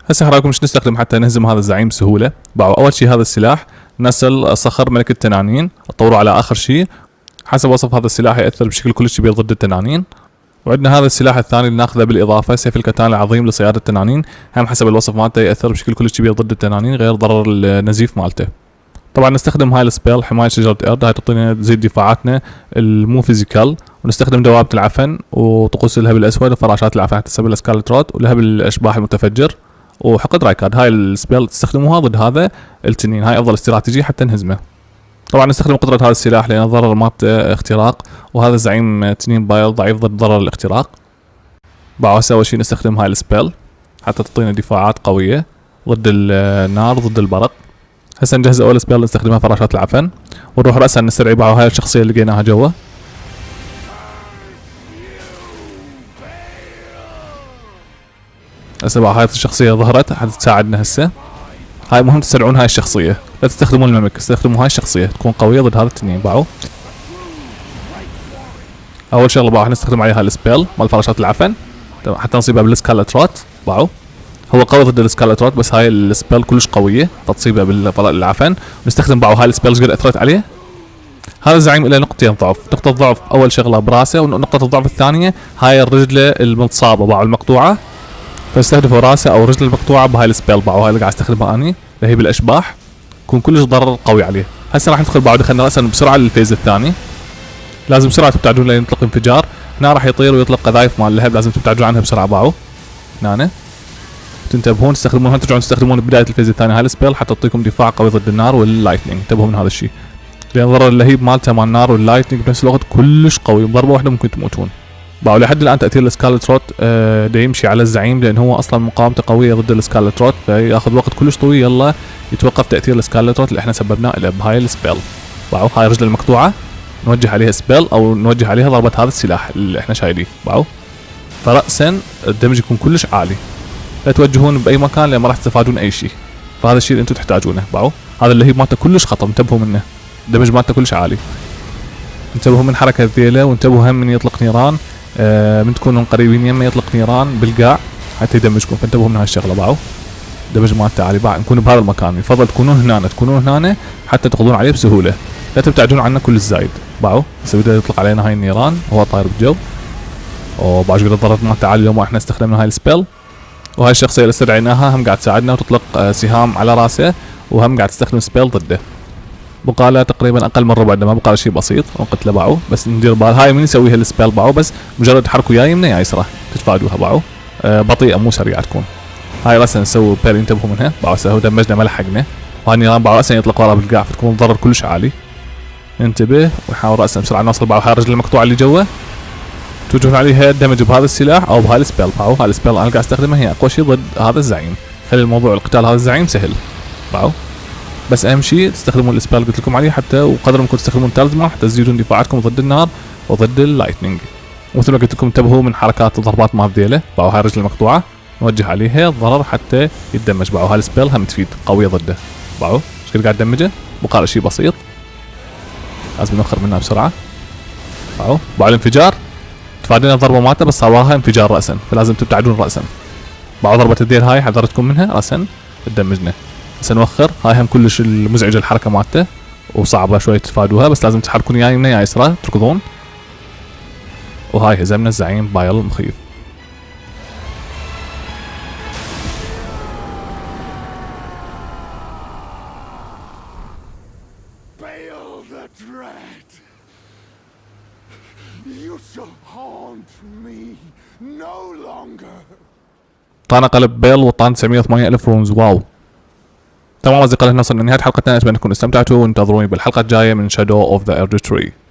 هسه رايكم ايش نستخدم حتى نهزم هذا الزعيم بسهوله؟ باعوا اول شيء هذا السلاح نسل صخر ملك التنانين، تطوروا على اخر شيء. حسب وصف هذا السلاح ياثر بشكل كلش كبير ضد التنانين. وعندنا هذا السلاح الثاني اللي ناخذه بالاضافه، سيف الكتان العظيم لصياده التنانين، هم حسب الوصف مالته ياثر بشكل كلش كبير ضد التنانين غير ضرر النزيف مالته. طبعا نستخدم هاي السبيل حمايه شجره ارد، هاي تعطينا تزيد دفاعاتنا المو فيزيكال، ونستخدم دوابه العفن وطقوس الهب الاسود وفراشات العفن حتى سبيل سكارلت رود ولهب الاشباح المتفجر وحقد رايكاد. هاي السبيل تستخدموها ضد هذا التنين، هاي افضل استراتيجيه حتى نهزمه. طبعا نستخدم قدره هذا السلاح لان الضرر مالته اختراق، وهذا الزعيم تنين بايل ضعيف ضد ضرر الاختراق. بعد اول شيء نستخدم هاي السبيل حتى تعطينا دفاعات قويه ضد النار ضد البرق. هسه نجهز اول سبيل نستخدمها فراشات العفن، ونروح راسا نستدعي بعض هاي الشخصيه اللي لقيناها جوا. هسه بعد هاي الشخصيه ظهرت حتى تساعدنا. هسه هاي مهم تستدعون هاي الشخصيه، لا تستخدمون الملك، استخدموا هاي الشخصيه تكون قويه ضد هذا التنين. باعوا اول شغله راح نستخدم عليها السبيل مال فراشات العفن حتى نصيبها بالسكارلت روت. باعوا هو قوي ضد السكارلت روت، بس هاي السبيل كلش قويه تصيبها بالعفن. نستخدم بعض هاي السبيل قد اثرت عليه. هذا الزعيم له نقطتين ضعف، نقطه ضعف اول شغله براسه، ونقطه الضعف الثانيه هاي الرجله المتصابه باعوا المقطوعه، فاستهدفوا راسه او رجله المقطوعه بهاي السبيل. باعوا هاي اللي قاعد استخدمها اني اللي هي بالاشباح، يكون كلش ضرر قوي عليه. هسه راح ندخل بعد دخلنا راسا بسرعه للفيز الثاني، لازم بسرعه تبتعدون لين يطلق انفجار. هنا راح يطير ويطلق قذايف مال اللهب، لازم تبتعدون عنها بسرعه. باعوا هنا تنتبهون تستخدمونها، ترجعون تستخدمون ببدايه الفيز الثاني هاي السبيل حتى تعطيكم دفاع قوي ضد النار واللايتنينج. انتبهوا من هذا الشيء لان ضرر اللهيب مالته مال النار واللايتنينج بنفس الوقت كلش قوي، بضربه واحده ممكن تموتون. باعوا لحد الان تاثير السكارلت روت دا يمشي على الزعيم لان هو اصلا مقاومته قويه ضد السكارلت روت، فياخذ وقت كلش طويل يلا يتوقف تاثير السكارلت روت اللي احنا سببناه له بهاي السبيل. باعوا هاي الرجل المقطوعه نوجه عليها سبيل او نوجه عليها ضربه هذا السلاح اللي احنا شايليه. باعوا فراسا الدمج يكون كلش عالي، لا توجهون باي مكان لان ما راح تستفادون اي شيء، فهذا الشيء اللي انتم تحتاجونه. باعوا هذا اللهيب مالته كلش خطر، انتبهوا منه، الدمج مالته كلش عالي. انتبهوا من حركه ذيله، وانتبهوا هم من يطلق نيران، من تكونوا قريبين يمه يطلق نيران بالقاع حتى يدمجكم، فانتبهوا من هاي الشغله. باعوا دمج مالته عالي، نكون بهذا المكان، يفضل تكونون هنا حتى تقضون عليه بسهوله، لا تبتعدون عنه كل الزايد. باعوا هسه بدا يطلق علينا هاي النيران وهو طاير بالجو، وبعد شوي الضرر مالته عالي لو ما احنا استخدمنا هاي السبيل. وهاي الشخصيه اللي استدعيناها هم قاعد تساعدنا وتطلق سهام على راسه، وهم قاعد تستخدم سبيل ضده. بقى له تقريبا اقل من ربع دمه، بقى له شيء بسيط ونقتله. باعوا بس ندير بال هاي من يسويها السبيل. باعوا بس مجرد تحركوا يا يمنى يا يسرى تتفادوها. باعوا بطيئه مو سريعه تكون. هاي راسا نسوي بير، انتبهوا منها. باعوا هسه دمجنا ما لحقنا، وهاي النيران باعوا راسا يطلق ورا بالقاع فتكون الضرر كلش عالي. انتبه ونحاول راسا بسرعه نوصل. باعوا هاي الرجل المقطوعه اللي جوا توجهون عليها الدمج بهذا السلاح او بهاي السبيل. باعوا هاي السبيل انا قاعد استخدمها هي اقوى شيء ضد هذا الزعيم، خلي الموضوع القتال هذا الزعيم سهل. باعوا بس اهم شيء تستخدمون السبيل قلت لكم عليه، حتى وقدر ما تستخدمون تالزمان حتى تزيدون دفاعاتكم ضد النار وضد اللايتنينج. ومثل ما قلت لكم انتبهوا من حركات الضربات مال ذيله. باعوا هاي الرجل المقطوعه نوجه عليها الضرر حتى يتدمج. باعوا هاي السبيل هم تفيد قويه ضده. باعوا ايش قاعد دمجه، بقى له شيء بسيط لازم نوخر منها بسرعه. باعوا الانفجار تفادينا الضربه مالته بس صارها انفجار راسا، فلازم تبتعدون راسا. باعوا ضربه الذيل هاي حذرتكم منها راسا تدمجنا. هسه نوخر، هاي هم كلش المزعجه الحركه مالته وصعبه شوي تتفادوها، بس لازم تحركون يا يمنى يا يسرى تركضون. وهاي هزمنا الزعيم بايل المخيف. Bail the Dread, you shall haunt me no longer. طانا قلب بيل وطان 908,000 رونز. واو تمام أصدقائي، نصلنا لنهاية حلقتنا. أتمنى تكونوا استمتعتوا، وانتظروني بالحلقة الجاية من Shadow of the Erdtree.